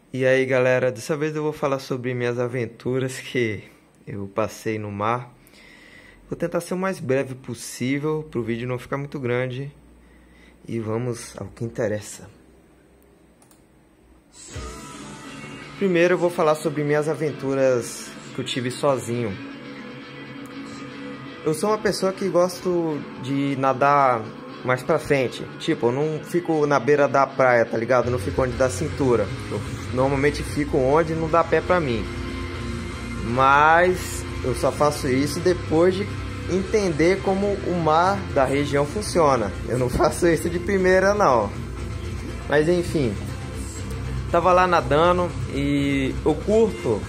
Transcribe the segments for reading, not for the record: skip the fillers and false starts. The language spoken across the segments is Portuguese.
E aí galera, dessa vez eu vou falar sobre minhas aventuras que eu passei no mar. Vou tentar ser o mais breve possível para o vídeo não ficar muito grande. E vamos ao que interessa. Primeiro eu vou falar sobre minhas aventuras que eu tive sozinho. Eu sou uma pessoa que gosto de nadar mais pra frente. Tipo, eu não fico na beira da praia, tá ligado? Eu não fico onde dá cintura. Eu normalmente fico onde não dá pé pra mim. Mas eu só faço isso depois de entender como o mar da região funciona. Eu não faço isso de primeira não. Mas enfim, tava lá nadando e eu curto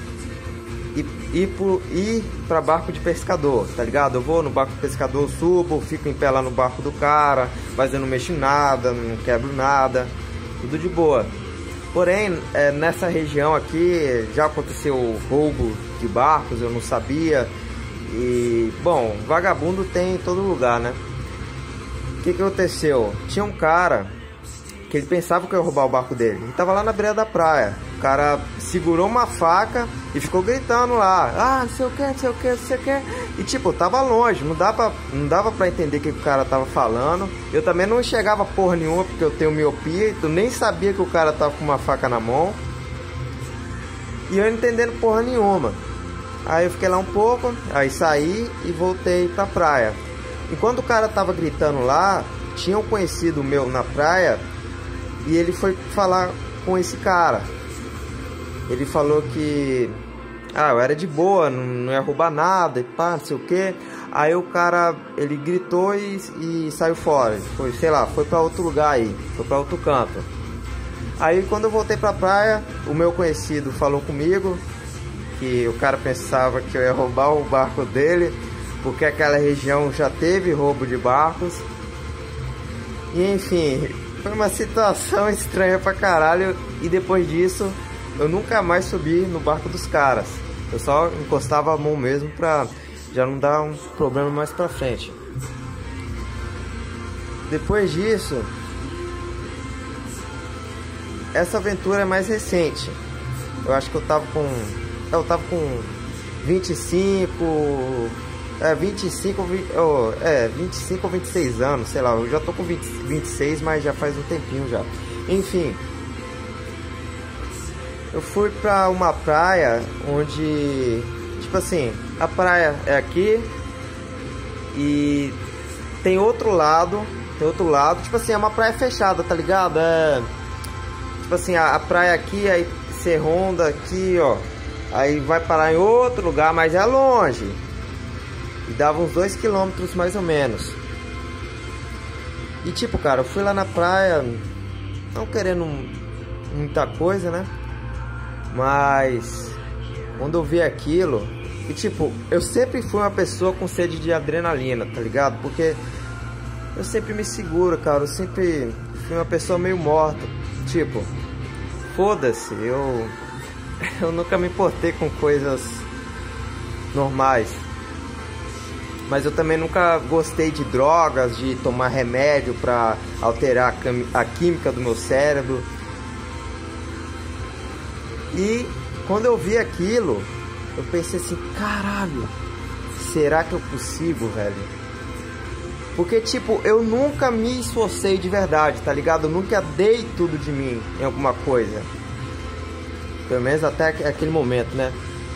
ir pra barco de pescador, tá ligado? Eu vou no barco de pescador, subo, fico em pé lá no barco do cara, mas eu não mexo em nada, não quebro nada, tudo de boa. Porém, nessa região aqui já aconteceu roubo de barcos, eu não sabia. E, bom, vagabundo tem em todo lugar, né? O que aconteceu? Tinha um cara que ele pensava que eu ia roubar o barco dele. Ele tava lá na beira da praia. O cara segurou uma faca e ficou gritando lá: ah, não sei o que, não sei o que, não sei o que. E tipo, eu tava longe, não dava pra entender o que o cara tava falando. Eu também não enxergava porra nenhuma, porque eu tenho miopia. Então nem sabia que o cara tava com uma faca na mão. E eu não entendendo porra nenhuma. Aí eu fiquei lá um pouco, aí saí e voltei pra praia. Enquanto o cara tava gritando lá, tinha um conhecido meu na praia. E ele foi falar com esse cara. Ele falou que eu era de boa, não ia roubar nada e pá, não sei o que. Aí o cara, ele gritou e saiu fora. Foi, sei lá, foi pra outro lugar aí, foi pra outro canto. Aí quando eu voltei pra praia, o meu conhecido falou comigo que o cara pensava que eu ia roubar o barco dele, porque aquela região já teve roubo de barcos. E enfim, foi uma situação estranha pra caralho. E depois disso eu nunca mais subi no barco dos caras. Eu só encostava a mão mesmo pra já não dar um problema mais pra frente. Depois disso, essa aventura é mais recente. Eu acho que eu tava com 25 ou 26 anos, sei lá. Eu já tô com 26, mas já faz um tempinho já. Enfim, eu fui pra uma praia onde, tipo assim, a praia é aqui e tem outro lado, tipo assim, é uma praia fechada, tá ligado? Tipo assim, a praia aqui, aí você ronda aqui, ó, aí vai parar em outro lugar, mas é longe. E dava uns 2 quilômetros mais ou menos. E tipo, cara, eu fui lá na praia não querendo muita coisa, né? Mas quando eu vi aquilo, e tipo, eu sempre fui uma pessoa com sede de adrenalina, tá ligado? Porque eu sempre me seguro, cara. Eu sempre fui uma pessoa meio morta. Tipo, foda-se, eu nunca me importei com coisas normais. Mas eu também nunca gostei de drogas, de tomar remédio pra alterar a química do meu cérebro. E quando eu vi aquilo, eu pensei assim, caralho, será que é possível, velho? Porque tipo, eu nunca me esforcei de verdade, tá ligado? Eu nunca dei tudo de mim em alguma coisa. Pelo menos até aquele momento, né?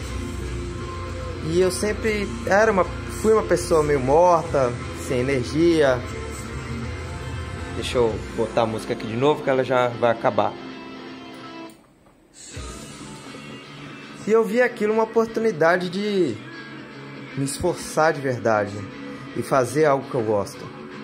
E eu sempre fui uma pessoa meio morta, sem energia. Deixa eu botar a música aqui de novo que ela já vai acabar. E eu vi aquilo uma oportunidade de me esforçar de verdade e fazer algo que eu gosto.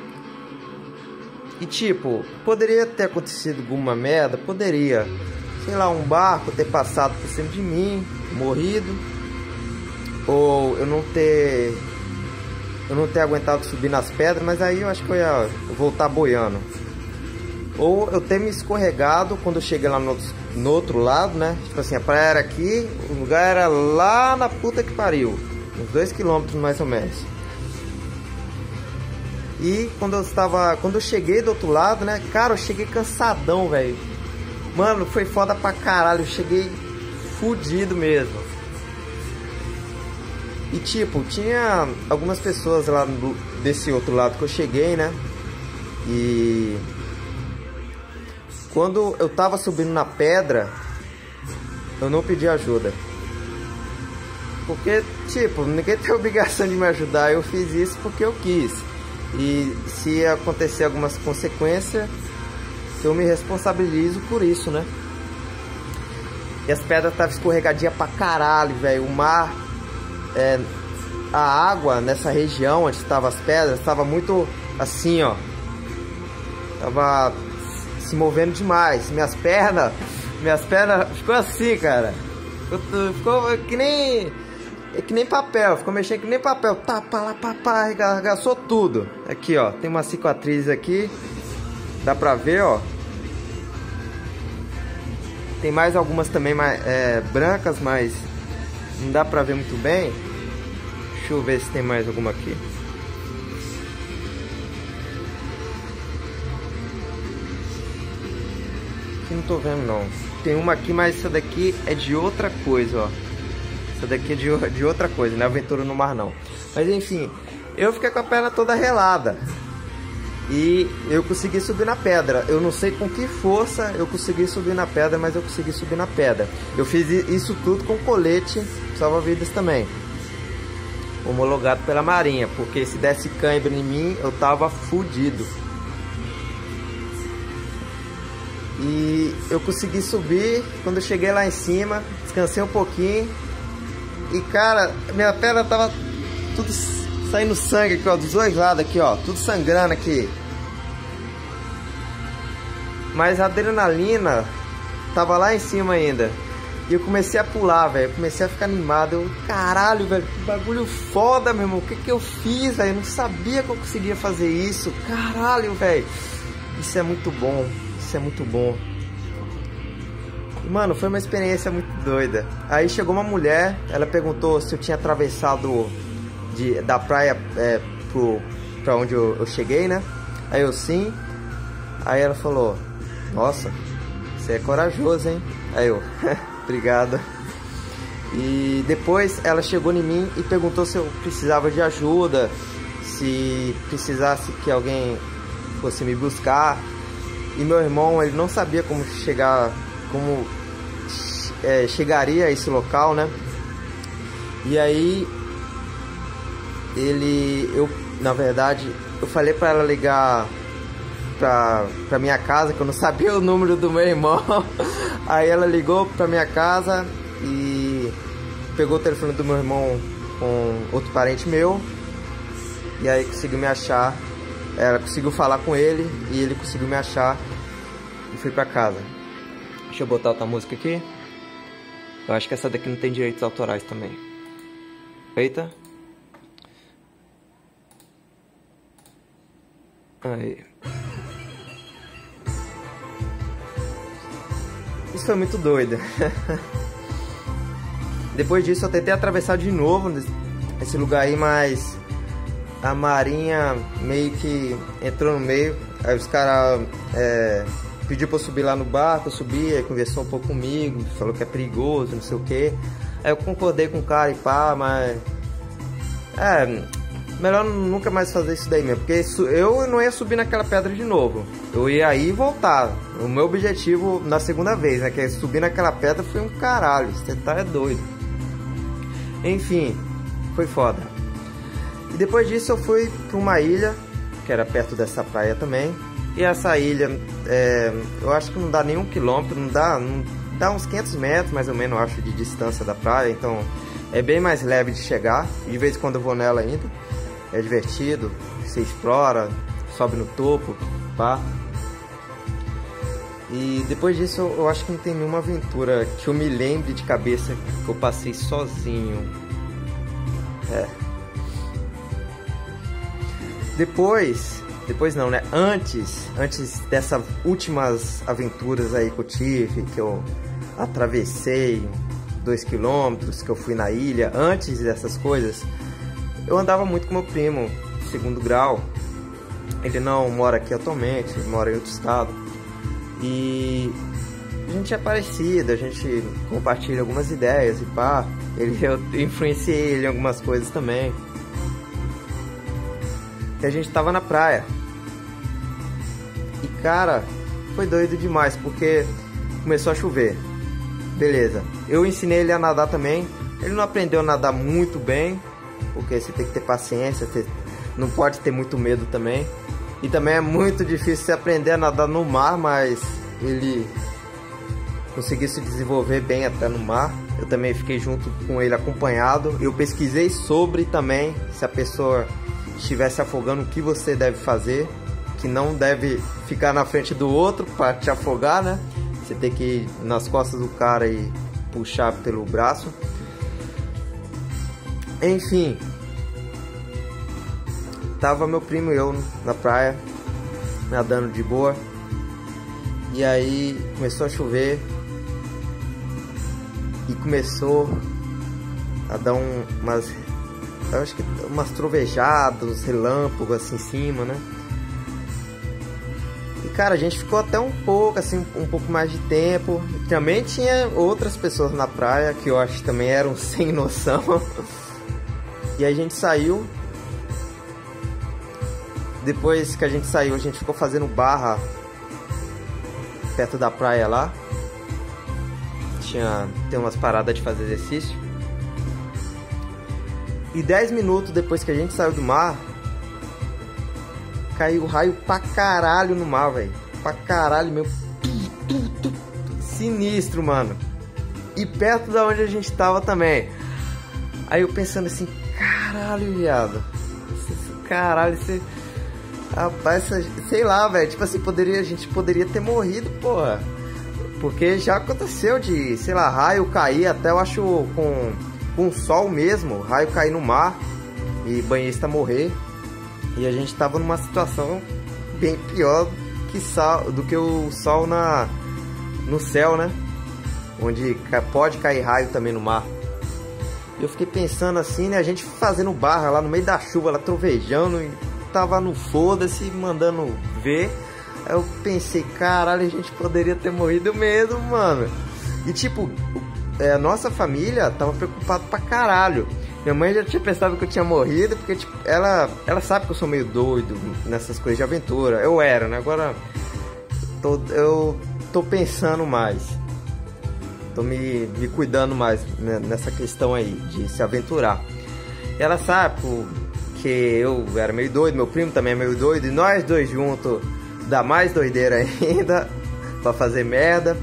E tipo, poderia ter acontecido alguma merda, poderia. Sei lá, um barco ter passado por cima de mim, morrido. Ou eu não ter aguentado subir nas pedras, mas aí eu acho que eu ia voltar boiando. Ou eu ter me escorregado quando eu cheguei lá no outro lado, né? Tipo assim, a praia era aqui, o lugar era lá na puta que pariu. Uns 2 quilômetros mais ou menos. E quando eu cheguei do outro lado, né? Cara, eu cheguei cansadão, velho. Mano, foi foda pra caralho. Eu cheguei fudido mesmo. E tipo, tinha algumas pessoas lá desse outro lado que eu cheguei, né? E quando eu tava subindo na pedra, eu não pedi ajuda. Porque, tipo, ninguém tem obrigação de me ajudar. Eu fiz isso porque eu quis. E se acontecer algumas consequências, eu me responsabilizo por isso, né? E as pedras estavam escorregadias pra caralho, velho. O mar, a água nessa região onde estavam as pedras, estava muito assim, ó. Tava se movendo demais. Minhas pernas ficou assim, cara. Ficou que nem papel. Ficou mexendo que nem papel. Tapa lá, papá, arregaçou tudo. Aqui, ó. Tem uma cicatriz aqui. Dá pra ver, ó. Tem mais algumas também brancas, mas não dá pra ver muito bem. Deixa eu ver se tem mais alguma aqui. Aqui não tô vendo não. Tem uma aqui, mas essa daqui é de outra coisa, ó. Essa daqui é de outra coisa, não é aventura no mar não. Mas enfim, eu fiquei com a perna toda relada. E eu consegui subir na pedra. Eu não sei com que força eu consegui subir na pedra, mas eu consegui subir na pedra. Eu fiz isso tudo com colete salva-vidas também, homologado pela Marinha, porque se desse cãibra em mim, eu tava fudido. E eu consegui subir. Quando eu cheguei lá em cima, descansei um pouquinho. E cara, minha perna tava tudo saindo sangue aqui, ó, dos dois lados aqui, ó, tudo sangrando aqui. Mas a adrenalina tava lá em cima ainda. E eu comecei a pular, velho. Comecei a ficar animado. Eu, caralho, velho, que bagulho foda, meu irmão. O que que eu fiz, velho? Eu não sabia que eu conseguia fazer isso. Caralho, velho. Isso é muito bom. Isso é muito bom. E, mano, foi uma experiência muito doida. Aí chegou uma mulher. Ela perguntou se eu tinha atravessado da praia pra onde eu cheguei, né? Aí eu sim. Aí ela falou: nossa, você é corajoso, hein? Aí eu, obrigado. E depois ela chegou em mim e perguntou se eu precisava de ajuda, se precisasse que alguém fosse me buscar. E meu irmão, ele não sabia como chegaria a esse local, né? E aí na verdade, eu falei pra ela ligar pra minha casa, que eu não sabia o número do meu irmão. Aí ela ligou pra minha casa e pegou o telefone do meu irmão com outro parente meu. E aí conseguiu me achar. Ela conseguiu falar com ele e ele conseguiu me achar. E fui pra casa. Deixa eu botar outra música aqui. Eu acho que essa daqui não tem direitos autorais também. Eita. Aí. Isso foi muito doido. Depois disso eu tentei atravessar de novo esse lugar aí, mas a Marinha meio que entrou no meio. Aí os caras pediu pra eu subir lá no barco. Eu subi, aí conversou um pouco comigo, falou que é perigoso, não sei o que. Aí eu concordei com o cara e pá, mas melhor nunca mais fazer isso daí mesmo, porque eu não ia subir naquela pedra de novo. Eu ia ir e voltar. O meu objetivo na segunda vez, né, que é subir naquela pedra, foi um caralho. Você tá doido. Enfim, foi foda. E depois disso eu fui pra uma ilha, que era perto dessa praia também. E essa ilha, eu acho que não dá nem 1 quilômetro, não dá uns 500 metros mais ou menos, eu acho, de distância da praia. Então é bem mais leve de chegar. De vez em quando eu vou nela ainda. É divertido, você explora, sobe no topo, pá. E depois disso eu acho que não tem nenhuma aventura que eu me lembre de cabeça que eu passei sozinho. Depois não, né? Antes dessas últimas aventuras aí que eu tive, que eu atravessei 2 quilômetros, que eu fui na ilha, antes dessas coisas, eu andava muito com meu primo, segundo grau. Ele não mora aqui atualmente, ele mora em outro estado. E a gente é parecido, a gente compartilha algumas ideias e pá. Eu influenciei ele em algumas coisas também. E a gente tava na praia. E cara, foi doido demais, porque começou a chover. Beleza, eu ensinei ele a nadar também. Ele não aprendeu a nadar muito bem, porque você tem que ter paciência, não pode ter muito medo também. E também é muito difícil você aprender a nadar no mar, mas ele conseguiu se desenvolver bem até no mar. Eu também fiquei junto com ele acompanhado. Eu pesquisei sobre também, se a pessoa estivesse afogando, o que você deve fazer. Que não deve ficar na frente do outro para te afogar, né? Você tem que ir nas costas do cara e puxar pelo braço. Enfim, tava meu primo e eu na praia, nadando de boa. E aí começou a chover e começou a dar umas trovejadas, relâmpagos assim em cima, né? E cara, a gente ficou até um pouco mais de tempo. Também tinha outras pessoas na praia que eu acho que também eram sem noção. E aí a gente saiu. Depois que a gente saiu, a gente ficou fazendo barra perto da praia lá. Tem umas paradas de fazer exercício. E 10 minutos depois que a gente saiu do mar, caiu raio pra caralho no mar, velho. Pra caralho, meu. Sinistro, mano. E perto da onde a gente tava também. Aí eu pensando assim, caralho, viado. Caralho, você... Rapaz, sei lá, velho. Tipo assim, a gente poderia ter morrido, porra. Porque já aconteceu de, sei lá, raio cair, até eu acho com sol mesmo, raio cair no mar e banhista morrer. E a gente tava numa situação bem pior do que o sol no céu, né? Onde pode cair raio também no mar. Eu fiquei pensando assim, né? A gente fazendo barra lá no meio da chuva, lá trovejando, e tava no foda-se, mandando ver. Aí eu pensei, caralho, a gente poderia ter morrido mesmo, mano. E tipo, a nossa família tava preocupada pra caralho. Minha mãe já tinha pensado que eu tinha morrido, porque tipo, ela sabe que eu sou meio doido nessas coisas de aventura. Eu era, né? Agora eu tô pensando mais. Tô me cuidando mais, né, nessa questão aí de se aventurar. E ela sabe que eu era meio doido, meu primo também é meio doido, e nós dois juntos dá mais doideira ainda pra fazer merda.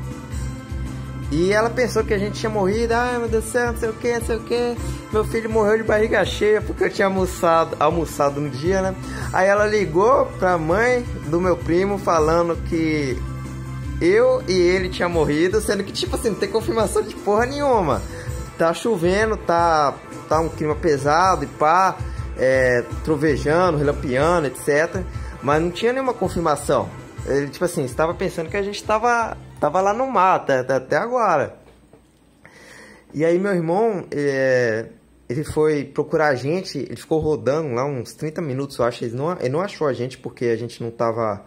E ela pensou que a gente tinha morrido. Ai, meu Deus do céu, não sei o que, não sei o que. Meu filho morreu de barriga cheia porque eu tinha almoçado no dia, né? Aí ela ligou pra mãe do meu primo falando que eu e ele tinha morrido, sendo que, tipo assim, não tem confirmação de porra nenhuma. Tá chovendo, tá um clima pesado e pá, trovejando, relampeando, etc. Mas não tinha nenhuma confirmação. Ele, tipo assim, estava pensando que a gente tava lá no mar até agora. E aí meu irmão, ele foi procurar a gente, ele ficou rodando lá uns 30 minutos, eu acho. Ele não achou a gente porque a gente não tava...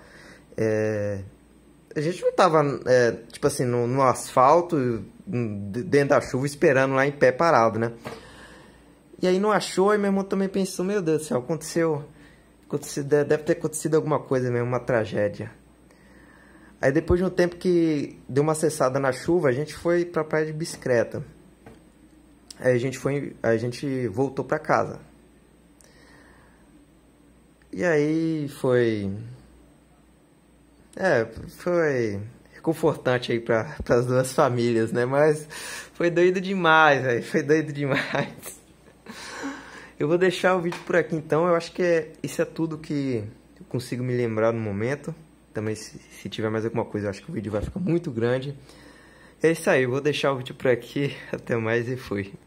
tipo assim, no asfalto, dentro da chuva, esperando lá em pé parado, né? E aí não achou, e meu irmão também pensou, meu Deus do céu, aconteceu, deve ter acontecido alguma coisa mesmo, uma tragédia. Aí depois de um tempo que deu uma cessada na chuva, a gente foi pra praia de bicicleta. Aí a gente voltou pra casa. E aí foi reconfortante aí pras duas famílias, né? Mas foi doido demais, velho. Foi doido demais. Eu vou deixar o vídeo por aqui então. Eu acho que isso é tudo que eu consigo me lembrar no momento. Também se tiver mais alguma coisa, eu acho que o vídeo vai ficar muito grande. É isso aí, eu vou deixar o vídeo por aqui. Até mais e fui.